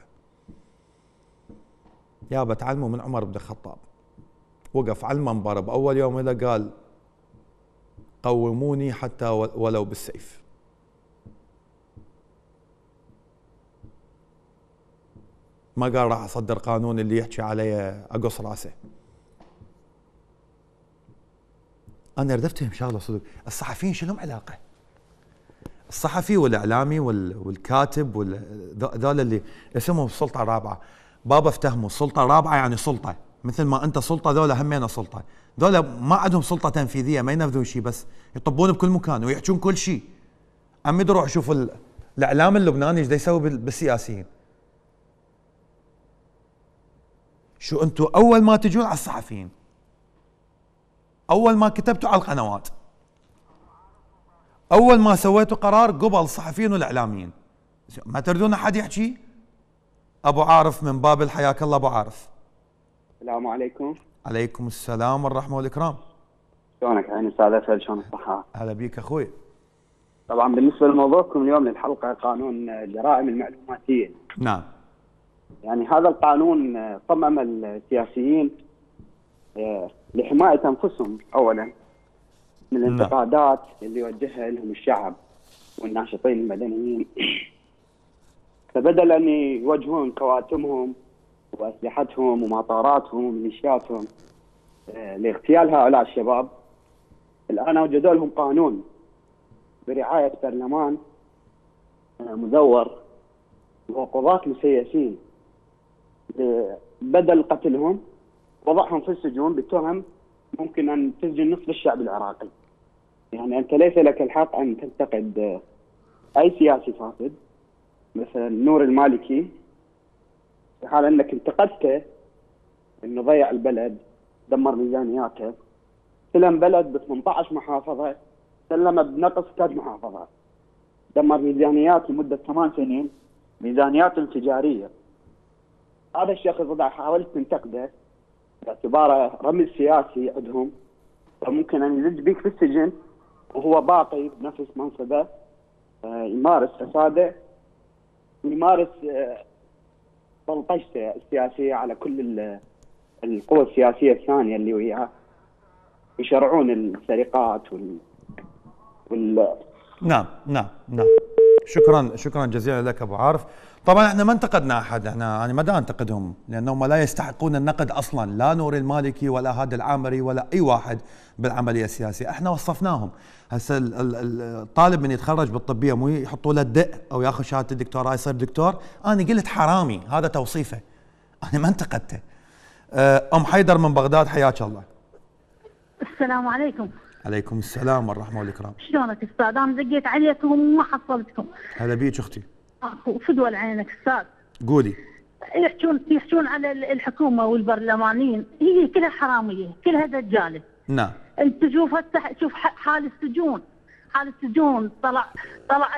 يا بتعلموا من عمر بن الخطاب، وقف على المنبر بأول يوم له قال قوموني حتى ولو بالسيف. ما قال راح أصدر قانون اللي يحكي عليه أقص راسه. أنا أريد أفتهم شغلة صدق، الصحفيين شو لهم علاقة؟ الصحفي والإعلامي والكاتب ذول اللي اسمهم السلطة الرابعة، بابا افتهموا السلطة الرابعة يعني سلطة، مثل ما أنت سلطة ذولا همينا سلطة. ذولا ما عندهم سلطة تنفيذية، ما ينفذون شيء، بس يطبون بكل مكان ويحجون كل شيء. عمي روح شوفوا الإعلام اللبناني ايش دا يسوي بالسياسيين. شو أنتوا أول ما تجون على الصحفيين، أول ما كتبتوا على القنوات، أول ما سويتوا قرار قبل الصحفيين والإعلاميين، ما تردون أحد يحكي؟ أبو عارف من بابل، حياك الله أبو عارف. السلام عليكم. عليكم السلام والرحمة والإكرام. شلونك عيني أستاذ أسد، شلون الصحة؟ هلا بيك أخوي. طبعا بالنسبة لموضوعكم اليوم للحلقة، قانون جرائم المعلوماتية. نعم. يعني هذا القانون صمم السياسيين لحماية أنفسهم أولا من الانتقادات اللي يوجهها لهم الشعب والناشطين المدنيين، فبدل أن يوجهون كواتمهم وأسلحتهم ومطاراتهم وميليشياتهم لاغتيال هؤلاء الشباب، الآن وجدوا لهم قانون برعاية برلمان مزور وقضاة مسيسين، بدل قتلهم وضعهم في السجون بتهم ممكن أن تسجن نصف الشعب العراقي. يعني أنت ليس لك الحق أن تنتقد أي سياسي فاسد مثلا نور المالكي في حال أنك انتقدته أنه ضيع البلد، دمر ميزانياته، سلم بلد ب ثمانية عشر محافظة، سلم بنقص ثلاث محافظات، دمر ميزانيات لمدة ثمان سنين، ميزانيات تجارية. هذا الشخص إذا حاولت تنتقده باعتباره رمز سياسي عندهم، فممكن أن يزج بيك في السجن وهو باقي بنفس منصبه، يمارس فساده ويمارس بلطجته السياسية على كل القوى السياسية الثانية اللي وياه. يشرعون السرقات وال وال نعم نعم نعم. شكرا شكرا جزيلا لك ابو عارف. طبعا احنا ما انتقدنا احد، احنا انا ما دا انتقدهم لانهم لا يستحقون النقد اصلا، لا نور المالكي ولا هذا العامري ولا اي واحد بالعمليه السياسيه، احنا وصفناهم. هسه الطالب من يتخرج بالطبيه مو يحطوا له الدق او ياخذ شهاده الدكتوراه يصير دكتور، انا قلت حرامي، هذا توصيفه، انا ما انتقدته. ام حيدر من بغداد، حياك الله. السلام عليكم. عليكم السلام والرحمه والإكرام. شلونك استاذ؟ انا دقيت عليكم وما حصلتكم. هلا بيك اختي. فدوى عينك استاذ. قولي. يحجون يحجون على الحكومه والبرلمانيين، هي كلها حراميه، كلها دجاله. نعم. انت شوف هسه شوف حال السجون، حال السجون طلع طلع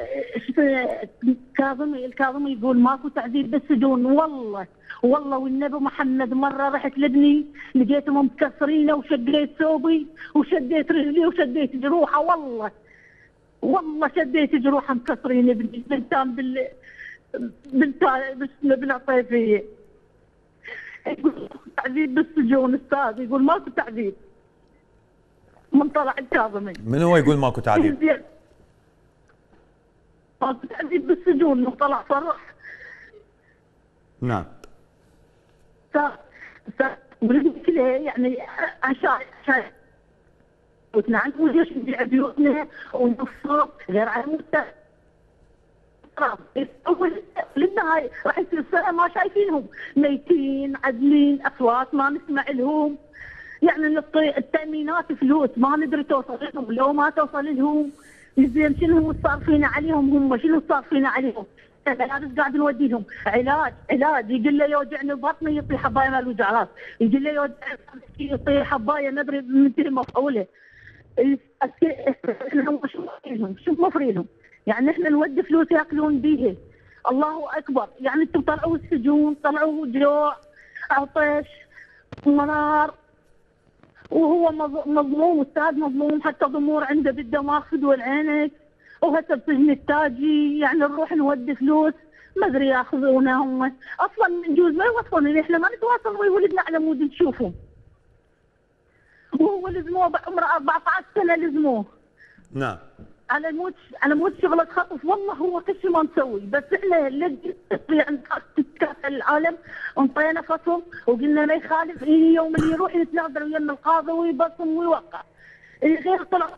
كاظمي الكاظمي يقول ماكو تعذيب بالسجون. والله والله والنبي محمد مره رحت لابني لقيتهم مكسرينه وشديت ثوبي وشديت رجلي وشديت جروحه، والله والله شديت جروحه مكسرين ابني بنتان بال بنتان بالعطيفيه. يقول تعذيب بالسجون استاذ، يقول ماكو تعذيب. من طلع الكاظمي. من هو يقول ماكو تعذيب؟ ماكو تعذيب بالسجون، من طلع صرح. نعم. ف ف ولدي كله يعني عشان عشان وتنعم وليش نبيع بيوتنا ونصب غير على مستوى. للنهاية راح يصير سنة ما شايفينهم، ميتين عدلين اصوات ما نسمع لهم. يعني التأمينات فلوس ما ندري توصل لهم، لو ما توصل لهم زين شنو صار فينا عليهم، هم شنو صار فينا عليهم. ملابس قاعد نودي لهم علاج علاج، يقول له يوجعني بطني يعطي حبايه مال وجع راس، يقول له يوجعني يعطي حبايه ما ادري منتهي مفعوله. شو مفريلهم شو مفريلهم يعني احنا نودي فلوس ياكلون بيها. الله اكبر، يعني انتم طلعوا السجون، طلعوا جوع عطش مرار، وهو مظلوم استاذ مظلوم، حتى ضمور عنده بالدماغ فدوى عينك. وهسه بسجن التاجي يعني نروح نودي فلوس ما ادري ياخذونا هم، اصلا نجوز ما يوصلون، احنا ما نتواصل ويا ولدنا على مود نشوفهم. وهو لزموه بعمره أربعة عشر سنه لزموه. نعم. على مود على مود شغله خطف، والله هو كل شيء ما نسوي، بس احنا يعني كاس العالم انطينا فصل وقلنا ما يخالف يوم اللي يروح يتناظر ويا القاضي ويبصم ويوقع. غير طلع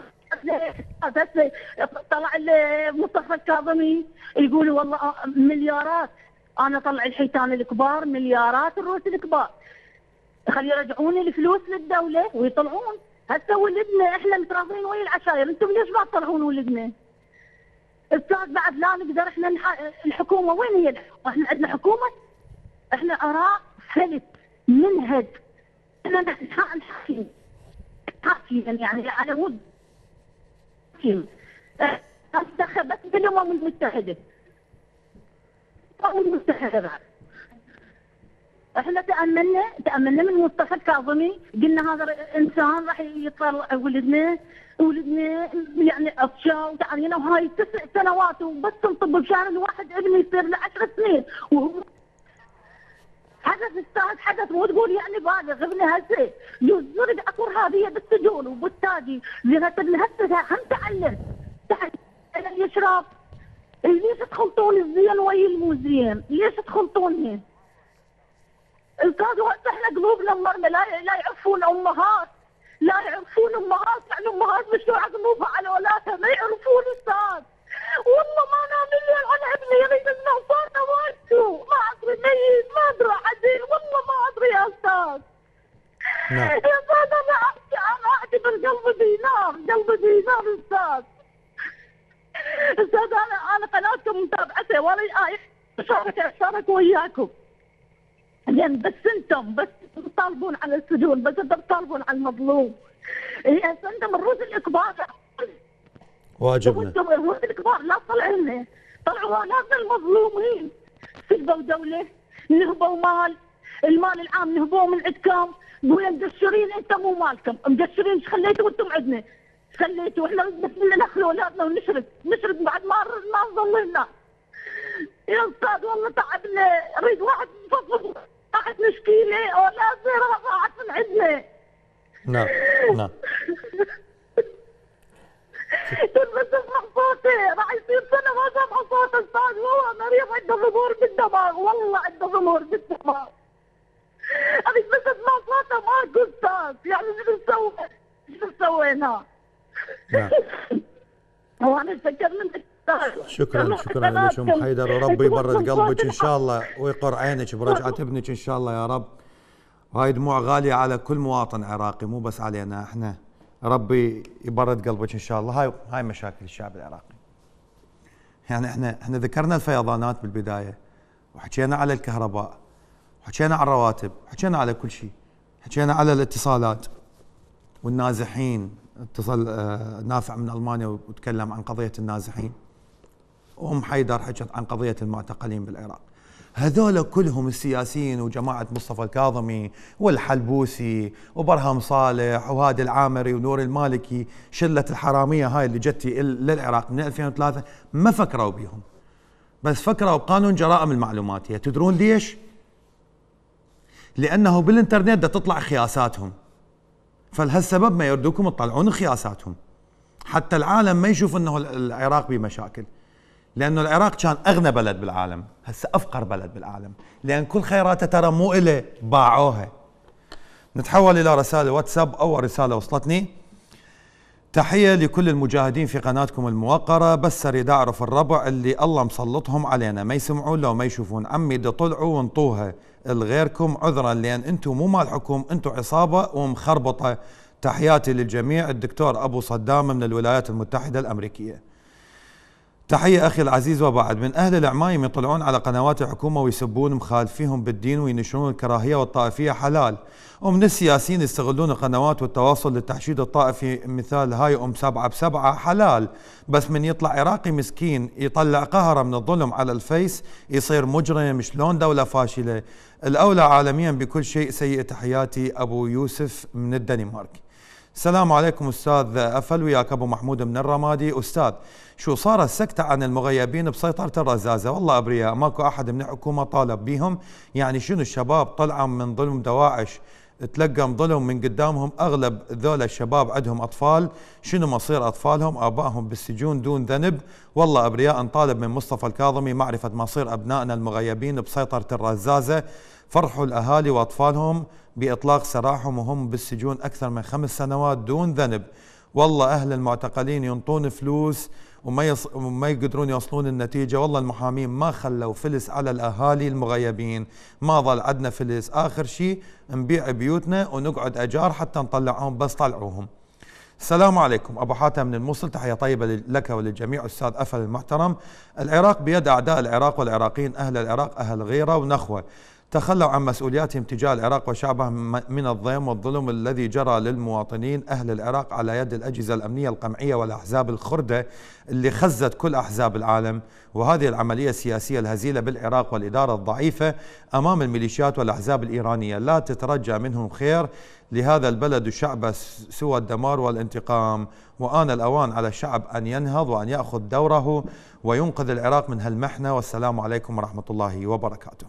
طلع مصطفى الكاظمي يقول والله مليارات، انا طلع الحيتان الكبار مليارات الروس الكبار، خلي يرجعون الفلوس للدوله ويطلعون. هسه ولدنا احنا متراضين ويا العشاير، انتم ليش ما تطلعون ولدنا؟ استاذ بعد لا نقدر احنا نح... الحكومه وين هي الحكومه؟ احنا عندنا حكومه؟ احنا اراء فلت منهج، احنا نحكي نحكي يعني على مود انتخبت بالامم المتحده. الامم المتحده بعد احنا تاملنا تاملنا من مصطفى الكاظمي، قلنا هذا انسان راح يطلع ولدنا ولدنا يعني عطشان وتعرينا، وهاي تسع سنوات وبس تنطب بشان الواحد ابني يصير له عشر سنين وهو حدث استاذ حدث، مو تقول يعني بالغ ابني هسه جوز زرق اكو ارهابيه بالسجون وبالتاجي، زين ابني هسه هم تعلم تعلم يشرب. ليش تخلطون الزين ويا المو زين؟ ليش تخلطونهن؟ استاذ وهسه احنا قلوبنا مرمى، لا لا يعرفون امهات، لا يعرفون امهات، يعني امهات مش يعظموها على اولادها، ما يعرفون استاذ. والله ما نام الليل على ابني يريد النوصانه والده، ما ادري ميت ما ادري عديل، والله ما ادري يا استاذ. نعم. يا استاذ انا احكي انا احكي بالقلب دينار، قلب دينار استاذ. استاذ انا انا قناتكم متابعتها ولا اشارك اشارك وياكم. زين بس انتم بس تطالبون على السجون، بس انتم تطالبون على المظلوم. هي هسه انتم الروس الكبار واجبنا. وانتم الروس الكبار لا تطلعوا لنا، طلعوا اولادنا المظلومين. سلبوا دوله، نهبوا مال، المال العام نهبوه من عندكم، قولوا مقشرين انتم مو مالكم، مقشرين ايش خليتوا وانتم عندنا؟ خليتوا احنا بس ندخل اولادنا ونشرد، نشرد بعد ما ما نظل لنا. يا استاذ والله تعبنا، اريد واحد يفضل قاعد نشكي له اولاد راحت من عندنا. نعم. نعم. كنت بس اسمع صوتي، راح يصير سنه ما سمع صوت استاذ، والله مريض عنده ضمور بالدماغ، والله عنده ضمور بالدماغ. ابي بس اسمع صوته ماكو استاذ، يعني شو نسوي؟ شو سوينا؟ نعم. هو انا اتذكر منك استاذ. شكرا شكرا لك ام حيدر، وربي يبرد قلبك ان شاء الله ويقر عينك برجعه ابنك ان شاء الله يا رب. وهاي دموع غاليه على كل مواطن عراقي مو بس علينا احنا. ربي يبرد قلبك ان شاء الله. هاي هاي مشاكل الشعب العراقي. يعني احنا احنا ذكرنا الفيضانات بالبدايه، وحكينا على الكهرباء، وحكينا على الرواتب، وحكينا على كل شيء. حكينا على الاتصالات والنازحين. اتصل آه نافع من المانيا وتكلم عن قضيه النازحين. وام حيدر حكت عن قضيه المعتقلين بالعراق. هذول كلهم السياسيين وجماعه مصطفى الكاظمي والحلبوسي وبرهم صالح وهادي العامري ونور المالكي، شله الحراميه هاي اللي جتي للعراق من ألفين وثلاثة، ما فكروا بيهم، بس فكروا بقانون جرائم المعلوماتيه. تدرون ليش؟ لانه بالانترنت دا تطلع خياساتهم، فلهالسبب ما يردوكم تطلعون خياساتهم حتى العالم ما يشوف انه العراق بمشاكل. لأنه العراق كان أغنى بلد بالعالم، هسه أفقر بلد بالعالم، لأن كل خيراته ترى مو إله، باعوها. نتحول إلى رسالة واتساب. أول رسالة وصلتني: تحية لكل المجاهدين في قناتكم الموقرة، بس أريد أعرف الربع اللي الله مسلطهم علينا ما يسمعون لو ما يشوفون. عمي دا طلعوا وانطوها لغيركم عذرا، لأن أنتم مو مالحكم، أنتم عصابة ومخربطة. تحياتي للجميع. الدكتور أبو صدام من الولايات المتحدة الأمريكية. تحية أخي العزيز. وبعد من أهل العمايم يطلعون على قنوات الحكومة ويسبون مخالفيهم بالدين وينشرون الكراهية والطائفية حلال، ومن السياسيين يستغلون القنوات والتواصل للتحشيد الطائفي، مثال هاي أم سبعة بسبعة حلال، بس من يطلع عراقي مسكين يطلع قهره من الظلم على الفيس يصير مجرم. شلون دولة فاشلة؟ الأولى عالميا بكل شيء سيء. تحياتي أبو يوسف من الدنمارك. السلام عليكم أستاذ أفل، وياك أبو محمود من الرمادي. أستاذ، شو صار السكتة عن المغيبين بسيطرة الرزازة؟ والله أبرياء، ماكو أحد من الحكومة طالب بيهم. يعني شنو الشباب طلعوا من ظلم دواعش تلقى ظلم من قدامهم؟ أغلب ذولا الشباب عندهم أطفال، شنو مصير أطفالهم؟ آبائهم بالسجون دون ذنب. والله أبرياء، نطالب من مصطفى الكاظمي معرفة مصير أبنائنا المغيبين بسيطرة الرزازة. فرحوا الأهالي وأطفالهم بإطلاق سراحهم وهم بالسجون أكثر من خمس سنوات دون ذنب. والله أهل المعتقلين ينطون فلوس وما, يص... وما يقدرون يوصلون النتيجة. والله المحامين ما خلوا فلس على الأهالي المغيبين، ما ظل عندنا فلس. آخر شيء نبيع بيوتنا ونقعد أجار حتى نطلعهم، بس طلعوهم. السلام عليكم. أبو حاتم من الموصل. تحية طيبة لك وللجميع. أستاذ أفل المحترم، العراق بيد أعداء العراق، والعراقيين أهل العراق أهل غيرة ونخوة، تخلوا عن مسؤولياتهم تجاه العراق وشعبه من الضيم والظلم الذي جرى للمواطنين أهل العراق على يد الأجهزة الأمنية القمعية والأحزاب الخردة اللي خزت كل أحزاب العالم. وهذه العملية السياسية الهزيلة بالعراق والإدارة الضعيفة أمام الميليشيات والأحزاب الإيرانية لا تترجى منهم خير لهذا البلد وشعبه سوى الدمار والانتقام. وآن الأوان على الشعب أن ينهض وأن يأخذ دوره وينقذ العراق من هالمحنة. والسلام عليكم ورحمة الله وبركاته.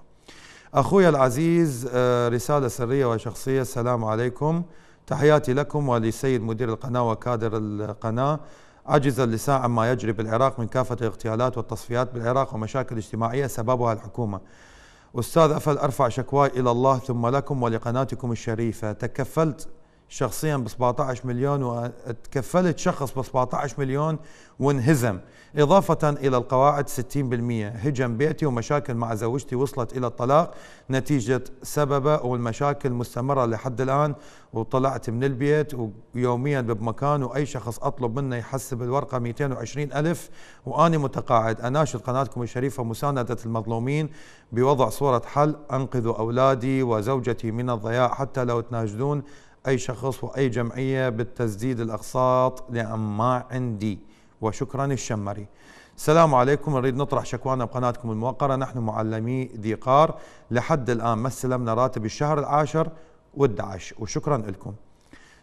أخوي العزيز، رسالة سرية وشخصية. السلام عليكم، تحياتي لكم ولسيد مدير القناة وكادر القناة. عجز اللسان عما يجري بالعراق من كافة الاغتيالات والتصفيات بالعراق ومشاكل اجتماعية سببها الحكومة. أستاذ أفل، أرفع شكواي إلى الله ثم لكم ولقناتكم الشريفة. تكفلت شخصيا ب سبعة عشر مليون وتكفلت شخص ب سبعة عشر مليون وانهزم، إضافة إلى القواعد ستين بالمئة. هجم بيتي ومشاكل مع زوجتي وصلت إلى الطلاق نتيجة سببه، والمشاكل مستمرة لحد الآن. وطلعت من البيت ويوميا بمكان، وأي شخص أطلب منه يحسب الورقة مئتين وعشرين ألف وأنا متقاعد. أناشد قناتكم الشريفة مساندة المظلومين بوضع صورة حل. أنقذوا أولادي وزوجتي من الضياع حتى لو تناشدون أي شخص وأي جمعية بالتسديد الأقساط لأن ما عندي. وشكرا الشمري. السلام عليكم، نريد نطرح شكوانا بقناتكم الموقرة. نحن معلمي ذي قار لحد الآن ما استلمنا راتب الشهر العاشر والدعش، وشكرا لكم.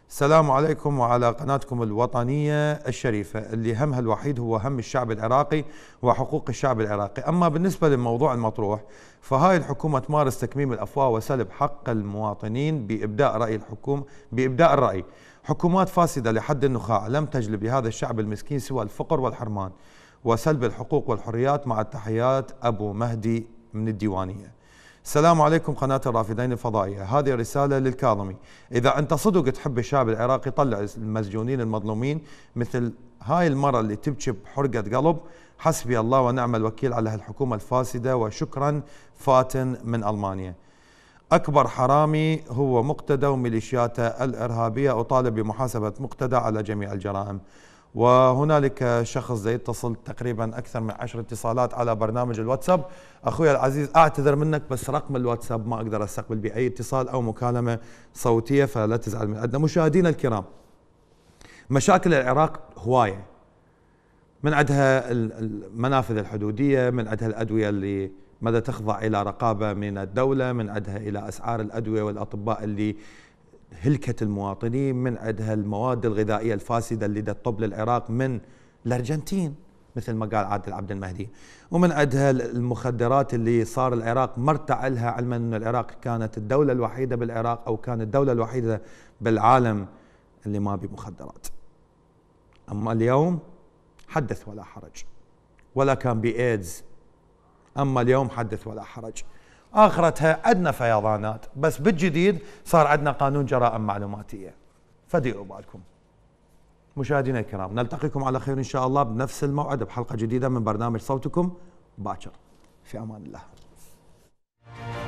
السلام عليكم وعلى قناتكم الوطنية الشريفة اللي همها الوحيد هو هم الشعب العراقي وحقوق الشعب العراقي. أما بالنسبة للموضوع المطروح فهاي الحكومة تمارس تكميم الأفواه وسلب حق المواطنين بإبداء رأي الحكومة بإبداء الرأي. حكومات فاسدة لحد النخاع لم تجلب لهذا الشعب المسكين سوى الفقر والحرمان وسلب الحقوق والحريات. مع التحيات أبو مهدي من الديوانية. السلام عليكم قناة الرافدين الفضائية، هذه رسالة للكاظمي. إذا أنت صدق تحب الشعب العراقي طلع المسجونين المظلومين مثل هاي المرة اللي تبكي بحرقة قلب. حسبي الله ونعم الوكيل على هالحكومة الفاسدة وشكرا. فاتن من ألمانيا. أكبر حرامي هو مقتدى وميليشياته الإرهابية، أطالب بمحاسبة مقتدى على جميع الجرائم. وهنالك شخص يتصل تقريبا أكثر من عشر اتصالات على برنامج الواتساب. أخوي العزيز أعتذر منك بس رقم الواتساب ما أقدر أستقبل به أي اتصال أو مكالمة صوتية فلا تزعل من عندنا. مشاهدينا الكرام، مشاكل العراق هواية، من عندها المنافذ الحدودية، من عندها الأدوية اللي مدى تخضع إلى رقابة من الدولة، من عندها إلى أسعار الأدوية والأطباء اللي هلكت المواطنين، من عندها المواد الغذائية الفاسدة اللي تطب للعراق من الأرجنتين مثل ما قال عادل عبد المهدي، ومن عندها المخدرات اللي صار العراق مرتع لها، علما أن العراق كانت الدولة الوحيدة بالعراق أو كانت الدولة الوحيدة بالعالم اللي ما بمخدرات. أما اليوم حدث ولا حرج، ولا كان بإيدز. أما اليوم حدث ولا حرج. آخرتها عندنا فيضانات، بس بالجديد صار عندنا قانون جرائم معلوماتية، فديروا بالكم. مشاهدينا الكرام، نلتقيكم على خير إن شاء الله بنفس الموعد بحلقة جديدة من برنامج صوتكم باكر. في أمان الله.